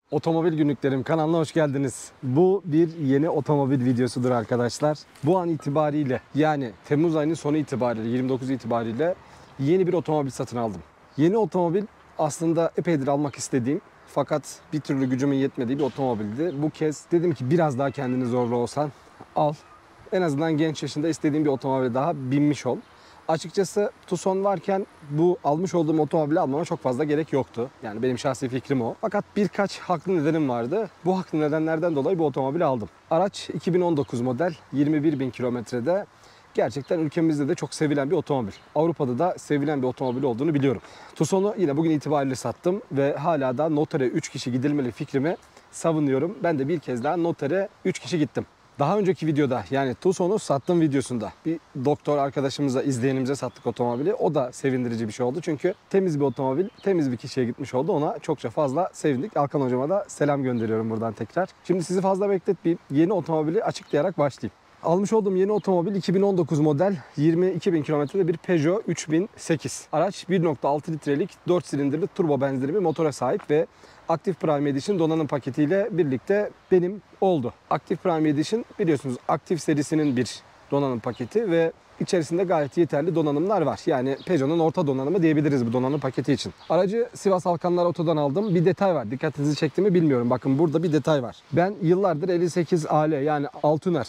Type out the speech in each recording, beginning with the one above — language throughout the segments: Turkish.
Otomobil Günlüklerim kanalına hoş geldiniz. Bu bir yeni otomobil videosudur arkadaşlar. Bu an itibariyle yani Temmuz ayının sonu itibariyle 29 itibariyle yeni bir otomobil satın aldım. Yeni otomobil aslında epeydir almak istediğim fakat bir türlü gücümün yetmediği bir otomobildi. Bu kez dedim ki biraz daha kendini zorla olsan al. En azından genç yaşında istediğim bir otomobile daha binmiş ol. Açıkçası Tucson varken bu almış olduğum otomobili almama çok fazla gerek yoktu. Yani benim şahsi fikrim o. Fakat birkaç haklı nedenim vardı. Bu haklı nedenlerden dolayı bu otomobili aldım. Araç 2019 model, 21.000 kilometrede. Gerçekten ülkemizde de çok sevilen bir otomobil. Avrupa'da da sevilen bir otomobil olduğunu biliyorum. Tucson'u yine bugün itibariyle sattım ve hala da notere 3 kişi gidilmeli fikrimi savunuyorum. Ben de bir kez daha notere 3 kişi gittim. Daha önceki videoda yani Tucson'u sattığım videosunda bir doktor arkadaşımıza, izleyenimize sattık otomobili. O da sevindirici bir şey oldu. Çünkü temiz bir otomobil, temiz bir kişiye gitmiş oldu. Ona çokça fazla sevindik. Alkan hocama da selam gönderiyorum buradan tekrar. Şimdi sizi fazla bekletmeyeyim. Yeni otomobili açıklayarak başlayayım. Almış olduğum yeni otomobil 2019 model 22.000 kilometrede bir Peugeot 3008. Araç 1.6 litrelik 4 silindirli turbo benzinli bir motora sahip ve Active Prime Edition donanım paketiyle birlikte benim oldu. Active Prime Edition biliyorsunuz Active serisinin bir donanım paketi ve içerisinde gayet yeterli donanımlar var. Yani Peugeot'un orta donanımı diyebiliriz bu donanım paketi için. Aracı Sivas Alkanlar Oto'dan aldım. Bir detay var. Dikkatinizi çekti mi bilmiyorum. Bakın burada bir detay var. Ben yıllardır 58 AL yani Altuner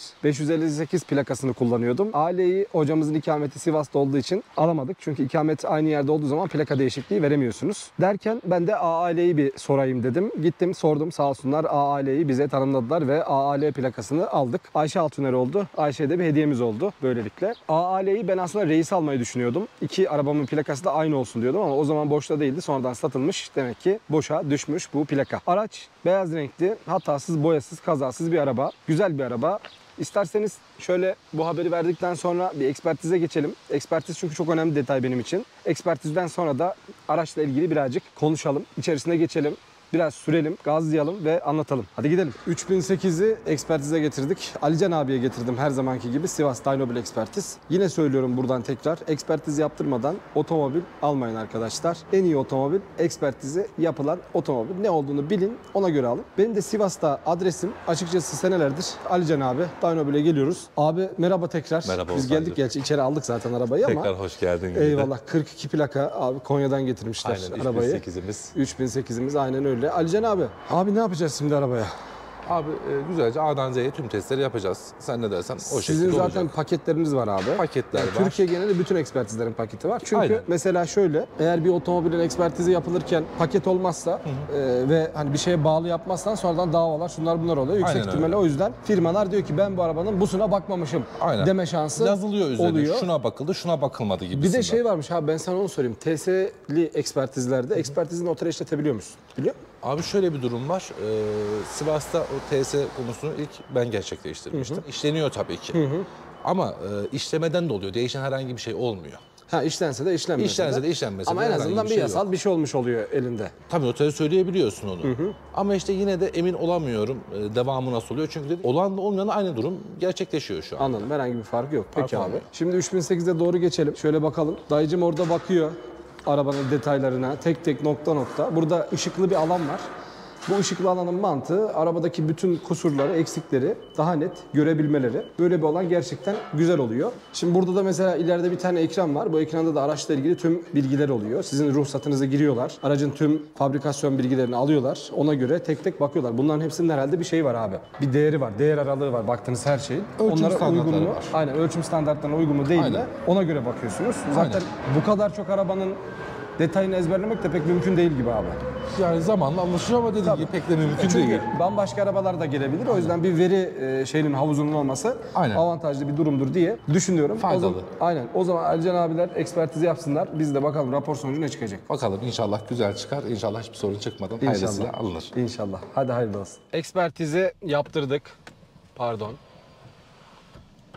558 plakasını kullanıyordum. AL'yi hocamızın ikameti Sivas'ta olduğu için alamadık. Çünkü ikamet aynı yerde olduğu zaman plaka değişikliği veremiyorsunuz. Derken ben de AAL'yi bir sorayım dedim. Gittim sordum sağ olsunlar AAL'yi bize tanımladılar ve AAL plakasını aldık. Ayşe Altuner oldu. Ayşe'ye de bir hediyemiz oldu böylelikle. AAL'yi ben aslında reis almayı düşünüyordum. İki arabamın plakası da aynı olsun diyordum ama o zaman boşta değildi. Sonradan satılmış. Demek ki boşa düşmüş bu plaka. Araç beyaz renkli, hatasız, boyasız, kazasız bir araba. Güzel bir araba. İsterseniz şöyle bu haberi verdikten sonra bir ekspertize geçelim. Ekspertiz çünkü çok önemli detay benim için. Ekspertizden sonra da araçla ilgili birazcık konuşalım. İçerisine geçelim. Biraz sürelim, gazlayalım ve anlatalım. Hadi gidelim. 3008'i ekspertize getirdik. Alican abiye getirdim her zamanki gibi Sivas Dynobil Ekspertiz. Yine söylüyorum buradan tekrar. Ekspertiz yaptırmadan otomobil almayın arkadaşlar. En iyi otomobil ekspertizi yapılan otomobil. Ne olduğunu bilin, ona göre alın. Benim de Sivas'ta adresim açıkçası senelerdir Alican abi. Dynobil'e geliyoruz. Abi merhaba tekrar. Merhaba. Biz geldik gerçi içeri aldık zaten arabayı ama. Tekrar hoş geldin. Eyvallah. 42 plaka abi Konya'dan getirmişler aynen, arabayı. 3008'imiz. 3008'imiz aynen öyle. Alican abi. Abi ne yapacağız şimdi arabaya? Abi güzelce A'dan Z'ye tüm testleri yapacağız. Sen ne dersen o şekilde Sizin zaten olacak. paketleriniz var abi. Paketler var. Türkiye genelinde bütün ekspertizlerin paketi var. Çünkü Aynen. mesela şöyle eğer bir otomobilin ekspertizi yapılırken paket olmazsa ve hani bir şeye bağlı yapmazsan sonradan davalar şunlar bunlar oluyor. Yüksek Aynen ihtimalle öyle. o yüzden firmalar diyor ki ben bu arabanın busuna bakmamışım Aynen. deme şansı yazılıyor üzerine. oluyor. Şuna bakıldı, şuna bakılmadı gibisinden. Bir de şey varmış abi ben sana onu sorayım. TS'li ekspertizlerde ekspertizini notere işletebiliyor musun? Biliyor musun? Abi şöyle bir durum var. Sivas'ta o TS konusunu ilk ben gerçekleştirmiştim. İşleniyor tabii ki. Ama işlemeden de oluyor. Değişen herhangi bir şey olmuyor. Ha işlense de işlenmese İşlense de işlenmese ama de en herhangi azından bir bir şey yasal yok. bir şey olmuş oluyor elinde. Tabii notere söyleyebiliyorsun onu. Ama işte yine de emin olamıyorum devamı nasıl oluyor. Çünkü olan da olmayan da aynı durum gerçekleşiyor şu an. Anladım. Herhangi bir fark yok. Peki Fark abi. olmuyor. Şimdi 3008'e doğru geçelim. Şöyle bakalım. Dayıcım orada bakıyor arabanın detaylarına. Tek tek nokta nokta. Burada ışıklı bir alan var. Bu ışıklı alanın mantığı arabadaki bütün kusurları, eksikleri daha net görebilmeleri. Böyle bir alan gerçekten güzel oluyor. Şimdi burada da mesela ileride bir tane ekran var. Bu ekranda da araçla ilgili tüm bilgiler oluyor. Sizin ruhsatınıza giriyorlar. Aracın tüm fabrikasyon bilgilerini alıyorlar. Ona göre tek tek bakıyorlar. Bunların hepsinin herhalde bir şeyi var abi. Bir değeri var. Değer aralığı var baktığınız her şeyin. Ölçüm standartları uygun mu? var. Aynen ölçüm standartlarına uygun mu değil mi? Aynen. Ona göre bakıyorsunuz. Zaten Aynen. bu kadar çok arabanın detayını ezberlemek de pek mümkün değil gibi abi. Yani zamanla anlaşılıyor ama dediğim gibi pek de mümkün Çünkü değil. bambaşka arabalar da gelebilir. O yüzden bir veri şeyinin havuzunun olması Aynen. avantajlı bir durumdur diye düşünüyorum. Faydalı. Aynen. O zaman Alican abiler ekspertizi yapsınlar. Biz de bakalım rapor sonucu ne çıkacak. Bakalım inşallah güzel çıkar. İnşallah hiçbir sorun çıkmadan hayırlısıyla alınır. İnşallah. Hadi hayırlı olsun. Ekspertizi yaptırdık. Pardon.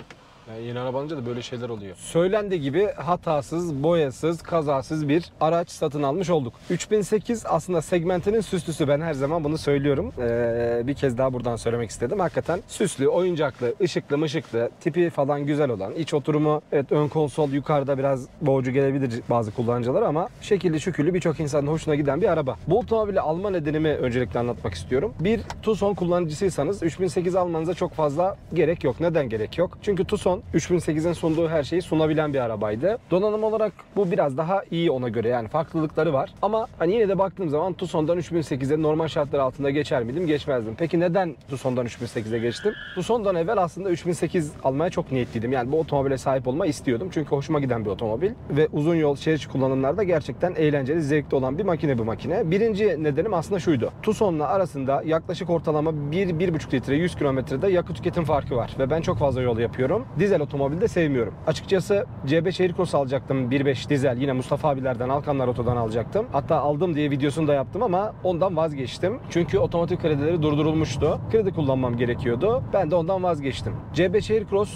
Yani yeni araba alınca da böyle şeyler oluyor. Söylendiği gibi hatasız, boyasız, kazasız bir araç satın almış olduk. 3008 aslında segmentinin süslüsü. Ben her zaman bunu söylüyorum. Bir kez daha buradan söylemek istedim. Hakikaten süslü, oyuncaklı, ışıklı mışıklı, tipi falan güzel olan. İç oturumu, evet, ön konsol yukarıda biraz boğucu gelebilir bazı kullanıcılara ama şekilli şükürlü birçok insanın hoşuna giden bir araba. Bu otomobili alma nedenimi öncelikle anlatmak istiyorum. Bir Tucson kullanıcısıysanız 3008 almanıza çok fazla gerek yok. Neden gerek yok? Çünkü Tucson 3008'in sunduğu her şeyi sunabilen bir arabaydı. Donanım olarak bu biraz daha iyi ona göre, yani farklılıkları var. Ama hani yine de baktığım zaman Tucson'dan 3008'e normal şartlar altında geçer miydim? Geçmezdim. Peki neden Tucson'dan 3008'e geçtim? Tucson'dan evvel aslında 3008 almaya çok niyetliydim. Yani bu otomobile sahip olmayı istiyordum. Çünkü hoşuma giden bir otomobil ve uzun yol şehir içi kullanımlarda gerçekten eğlenceli, zevkli olan bir makine bu makine. Birinci nedenim aslında şuydu. Tucson'la arasında yaklaşık ortalama 1-1,5 litre 100 kilometrede yakıt tüketim farkı var ve ben çok fazla yol yapıyorum. Dizel otomobil de sevmiyorum. Açıkçası C5 Aircross alacaktım, 1.5 dizel, yine Mustafa abilerden, Alkanlar Oto'dan alacaktım. Hatta aldım diye videosunu da yaptım ama ondan vazgeçtim. Çünkü otomotiv kredileri durdurulmuştu. Kredi kullanmam gerekiyordu. Ben de ondan vazgeçtim. C5 Aircross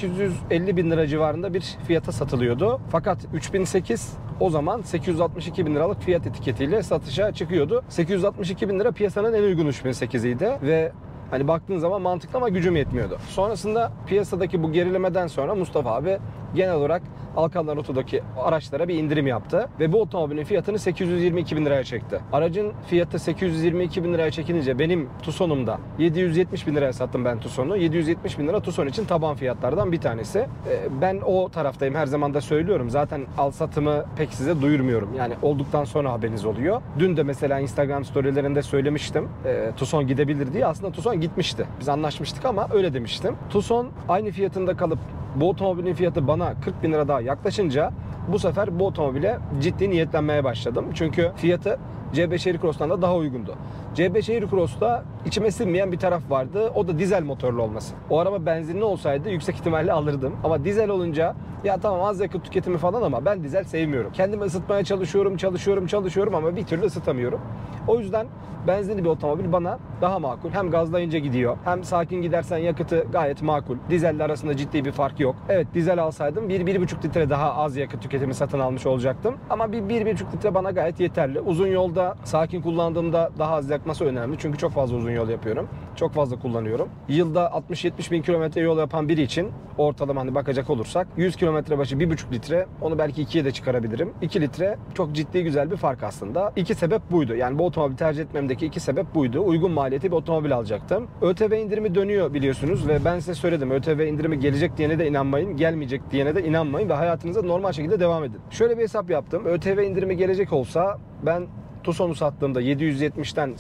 850 bin lira civarında bir fiyata satılıyordu. Fakat 3008 o zaman 862 bin liralık fiyat etiketiyle satışa çıkıyordu. 862 bin lira piyasanın en uygun 3008'iydi ve hani baktığın zaman mantıklı ama gücüm yetmiyordu. Sonrasında piyasadaki bu gerilemeden sonra Mustafa abi genel olarak Alkanlar Oto'daki araçlara bir indirim yaptı ve bu otomobilin fiyatını 822 bin liraya çekti. Aracın fiyatı 822 bin liraya çekilince benim Tucson'umda 770 bin liraya sattım ben Tucson'u. 770 bin lira Tucson için taban fiyatlardan bir tanesi. Ben o taraftayım, her zaman da söylüyorum. Zaten al satımı pek size duyurmuyorum. Yani olduktan sonra haberiniz oluyor. Dün de mesela Instagram storylerinde söylemiştim. Tucson gidebilir diye. Aslında Tucson gitmişti. Biz anlaşmıştık ama öyle demiştim. Tucson aynı fiyatında kalıp bu otomobilin fiyatı bana 40 bin lira daha yaklaşınca bu sefer bu otomobile ciddi niyetlenmeye başladım. Çünkü fiyatı C5 Aircross'tan da daha uygundu. C5 Aircross'ta içime sinmeyen bir taraf vardı. O da dizel motorlu olması. O araba benzinli olsaydı yüksek ihtimalle alırdım. Ama dizel olunca ya tamam az yakıt tüketimi falan ama ben dizel sevmiyorum. Kendimi ısıtmaya çalışıyorum ama bir türlü ısıtamıyorum. O yüzden benzinli bir otomobil bana daha makul. Hem gazlayınca gidiyor, hem sakin gidersen yakıtı gayet makul. Dizelle arasında ciddi bir fark yok. Evet, dizel alsaydım 1-1,5 litre daha az yakıt tüketimi satın almış olacaktım. Ama 1-1,5 litre bana gayet yeterli. Uzun yolda sakin kullandığımda daha az yakması önemli. Çünkü çok fazla uzun yol yapıyorum. Çok fazla kullanıyorum. Yılda 60-70 bin kilometre yol yapan biri için ortalama hani bakacak olursak 100 kilometre başı 1,5 litre, onu belki 2'ye de çıkarabilirim. 2 litre çok ciddi güzel bir fark aslında. İki sebep buydu. Yani bu otomobili tercih etmemdeki iki sebep buydu. Uygun maliyeti bir otomobil alacaktım. ÖTV indirimi dönüyor biliyorsunuz ve ben size söyledim. ÖTV indirimi gelecek diyene de inanmayın, gelmeyecek diyene de inanmayın ve hayatınıza normal şekilde devam edin. Şöyle bir hesap yaptım. ÖTV indirimi gelecek olsa ben Tucson'u sattığımda 770'ten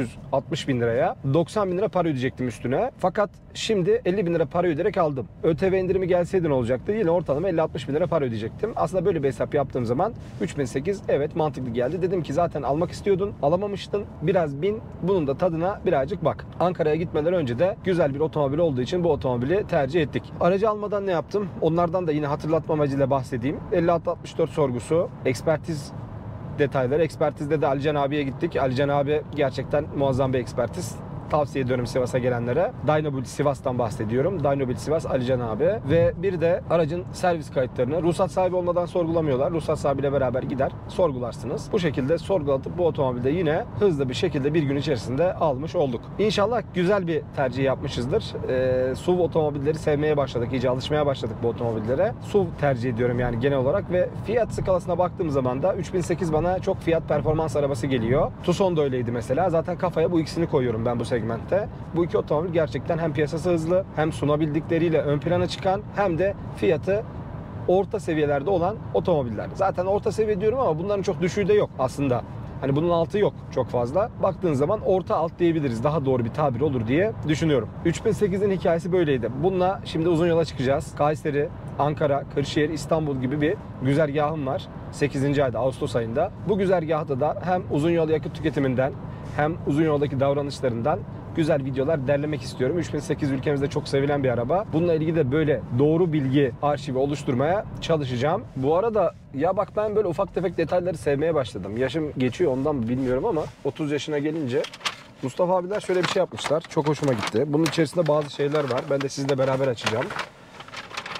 860 bin liraya 90 bin lira para ödeyecektim üstüne. Fakat şimdi 50 bin lira para öderek aldım. ÖTV indirimi gelseydi ne olacaktı? Yine ortalama 50-60 bin lira para ödeyecektim. Aslında böyle bir hesap yaptığım zaman 3008 evet mantıklı geldi. Dedim ki zaten almak istiyordun, alamamıştın. Biraz bin, bunun da tadına birazcık bak. Ankara'ya gitmeden önce de güzel bir otomobil olduğu için bu otomobili tercih ettik. Aracı almadan ne yaptım? Onlardan da yine hatırlatma amacıyla bahsedeyim. 5664 sorgusu, ekspertiz detayları. Ekspertizde de Alican abiye gittik. Alican abi gerçekten muazzam bir ekspertiz. Tavsiye ediyorum Sivas'a gelenlere. Dynobuild Sivas'tan bahsediyorum. Dynobuild Sivas, Alican abi. Ve bir de aracın servis kayıtlarını ruhsat sahibi olmadan sorgulamıyorlar. Ruhsat sahibiyle beraber gider sorgularsınız. Bu şekilde sorgulatıp bu otomobilde yine hızlı bir şekilde bir gün içerisinde almış olduk. İnşallah güzel bir tercih yapmışızdır. SUV otomobilleri sevmeye başladık. İyice alışmaya başladık bu otomobillere. SUV tercih ediyorum yani genel olarak ve fiyat skalasına baktığım zaman da 3008 bana çok fiyat performans arabası geliyor. Tucson da öyleydi mesela. Zaten kafaya bu ikisini koyuyorum ben bu segmentte. Bu iki otomobil gerçekten hem piyasası hızlı, hem sunabildikleriyle ön plana çıkan, hem de fiyatı orta seviyelerde olan otomobiller. Zaten orta seviye diyorum ama bunların çok düşüğü de yok aslında. Hani bunun altı yok çok fazla. Baktığın zaman orta alt diyebiliriz. Daha doğru bir tabir olur diye düşünüyorum. 3008'in hikayesi böyleydi. Bununla şimdi uzun yola çıkacağız. Kayseri, Ankara, Kırşehir, İstanbul gibi bir güzergahım var. 8. ayda, Ağustos ayında. Bu güzergahta da hem uzun yol yakıt tüketiminden hem uzun yoldaki davranışlarından güzel videolar derlemek istiyorum. 3008 ülkemizde çok sevilen bir araba. Bununla ilgili de böyle doğru bilgi arşivi oluşturmaya çalışacağım. Bu arada ya bak ben böyle ufak tefek detayları sevmeye başladım. Yaşım geçiyor ondan mı bilmiyorum ama 30 yaşına gelince Mustafa abiler şöyle bir şey yapmışlar. Çok hoşuma gitti. Bunun içerisinde bazı şeyler var. Ben de sizinle beraber açacağım.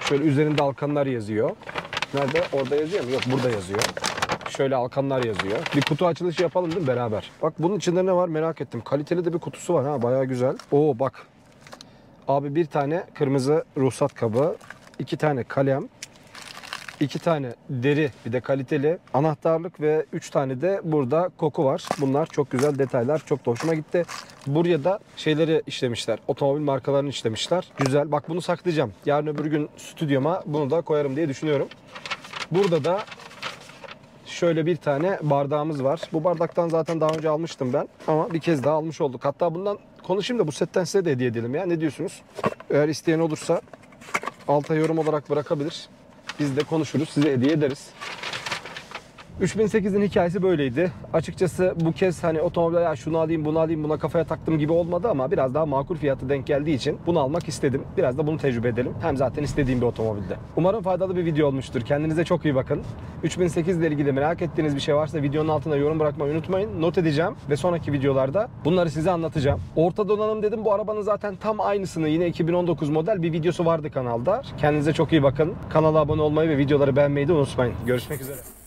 Şöyle üzerinde Alkanlar yazıyor. Nerede? Orada yazıyor mu? Yok, burada yazıyor. Şöyle Alkanlar yazıyor. Bir kutu açılışı yapalım değil mi beraber? Bak bunun içinde ne var merak ettim. Kaliteli de bir kutusu var ha, bayağı güzel. Oo bak. Abi bir tane kırmızı ruhsat kabı, 2 tane kalem, 2 tane deri, bir de kaliteli anahtarlık ve 3 tane de burada koku var. Bunlar çok güzel detaylar. Çok da hoşuma gitti. Buraya da şeyleri işlemişler. Otomobil markalarını işlemişler. Güzel. Bak bunu saklayacağım. Yarın öbür gün stüdyoma bunu da koyarım diye düşünüyorum. Burada da şöyle bir tane bardağımız var. Bu bardaktan zaten daha önce almıştım ben. Ama bir kez daha almış olduk. Hatta bundan konuşayım da bu setten size de hediye edelim ya. Ne diyorsunuz? Eğer isteyen olursa alta yorum olarak bırakabilir. Biz de konuşuruz, size hediye ederiz. 3008'in hikayesi böyleydi. Açıkçası bu kez hani otomobile ya şunu alayım, bunu alayım, buna kafaya taktım gibi olmadı ama biraz daha makul fiyatı denk geldiği için bunu almak istedim. Biraz da bunu tecrübe edelim. Hem zaten istediğim bir otomobilde. Umarım faydalı bir video olmuştur. Kendinize çok iyi bakın. 3008 ile ilgili merak ettiğiniz bir şey varsa videonun altına yorum bırakmayı unutmayın. Not edeceğim ve sonraki videolarda bunları size anlatacağım. Orta donanım dedim. Bu arabanın zaten tam aynısını yine 2019 model bir videosu vardı kanalda. Kendinize çok iyi bakın. Kanala abone olmayı ve videoları beğenmeyi de unutmayın. Görüşmek üzere.